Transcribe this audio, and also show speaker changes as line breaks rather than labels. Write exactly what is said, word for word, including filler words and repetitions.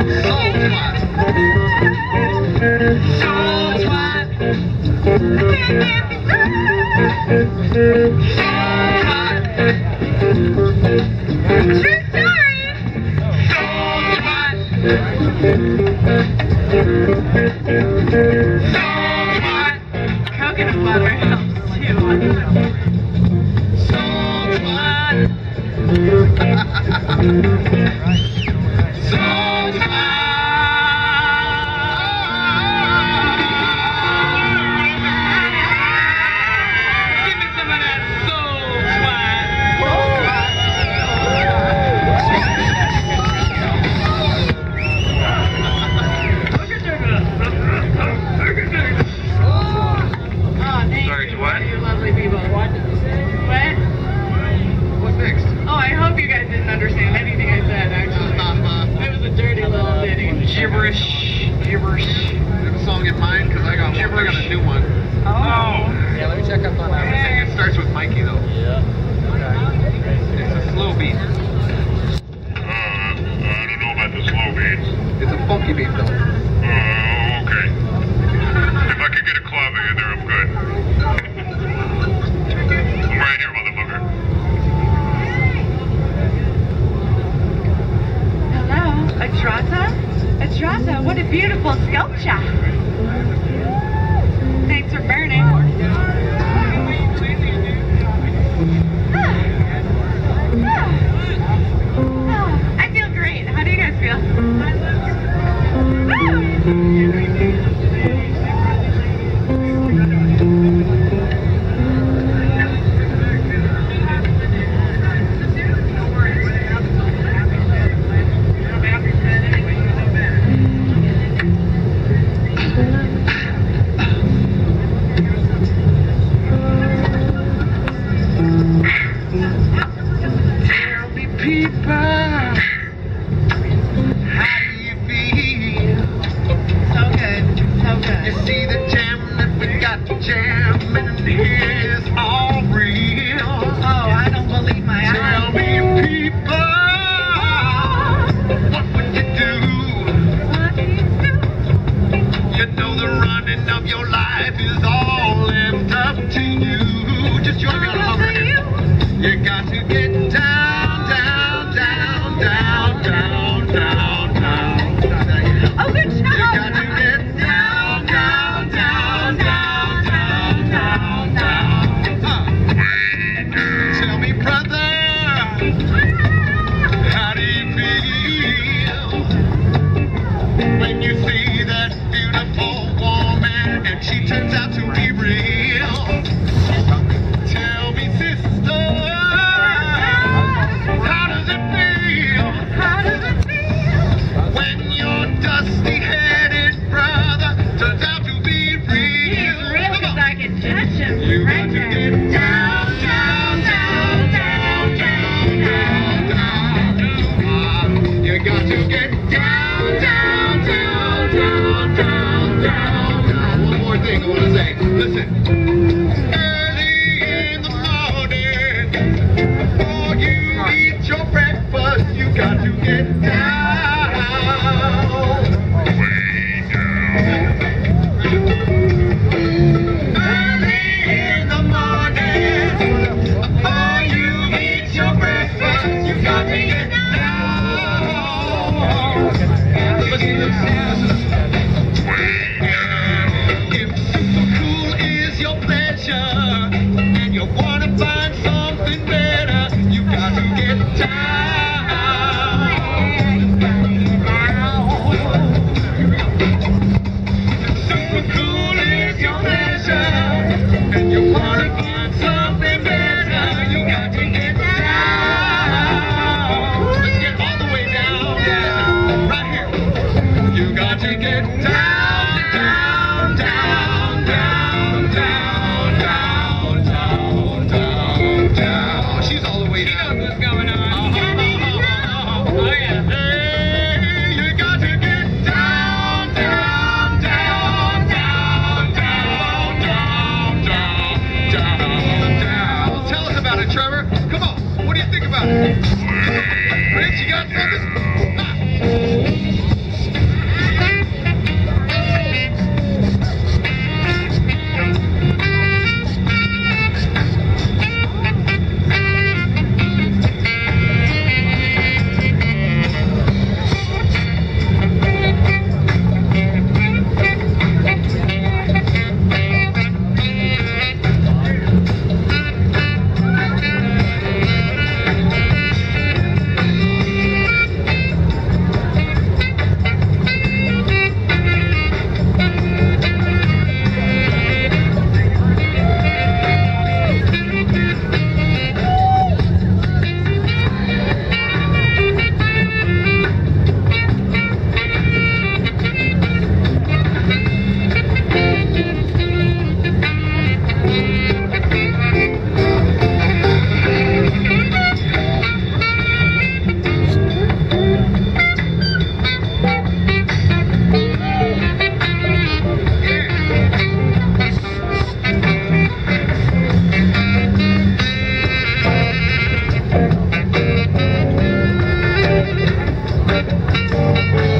Coconut butter helps too on the show. So fun. So give me some of that soul swag.
Sorry, what?
You lovely people. What? What?
What next?
Oh, I hope you guys didn't understand anything I said, actually. It was a dirty little ditty.
Gibberish. Gibberish. You have a song in mind? Because I got gibberish. I got a new one.
Oh.
Yeah, let me check up on that.
I think it starts with Mikey, though.
Yeah.
It's a slow beat.
Uh, I don't know about the slow beats.
It's a funky beat, though.
Uh, okay. If I could get a clave in there, I'm good. I'm right here, motherfucker.
Hello, Attrata? Attrata, what a beautiful sculpture. Thanks for burning. Ah. Ah. Ah. I feel great. How do you guys feel? Woo!
Tell me, people, how do you feel?
So good. So good.
You see the jam that we got to jam, and here's all real.
Oh, I don't believe my
Tell
eyes.
me, people, what would you do?
What do you do?
You know the running of your life is all left up to you. Just join me on a
All
hummer
to
here.
you.
You got to get down, down, down, down, down, down, down.
Oh, good
You
job.
got to get down, down, down, down, down, down, down. Huh. Tell me, brother, how do you feel when you see that beautiful woman and she turns out to be real? Tell me, sister, how does it feel?
How does it feel?
When your dusty-headed brother turns out to be real.
He's real
Come
because
on.
I can touch him.
You
right
got to
there.
get down, down, down, down, down, down, down. You got to get down, down, down, down, down, down, down. One more thing I want to say. Listen. Early in the morning, before you eat your breakfast, you got to get down.
Way down.
Early in the morning, before you eat your breakfast, you got to get down. Listen, listen. If super cool is your pleasure, and you want to find something better, you got to get down. Super cool is your pleasure, and you want to find something better, you got to get down. Let's get all the way down, yeah, right here. You got to get down, down, down, down, down, down, down, down, down. She's all the way down. She knows what's going on. Oh, yeah. Hey, you got to get down, down, down, down, down, down, down, down, down. Tell us about it, Trevor. Come on. What do you think about it? Rich, you got something? Ah. Thank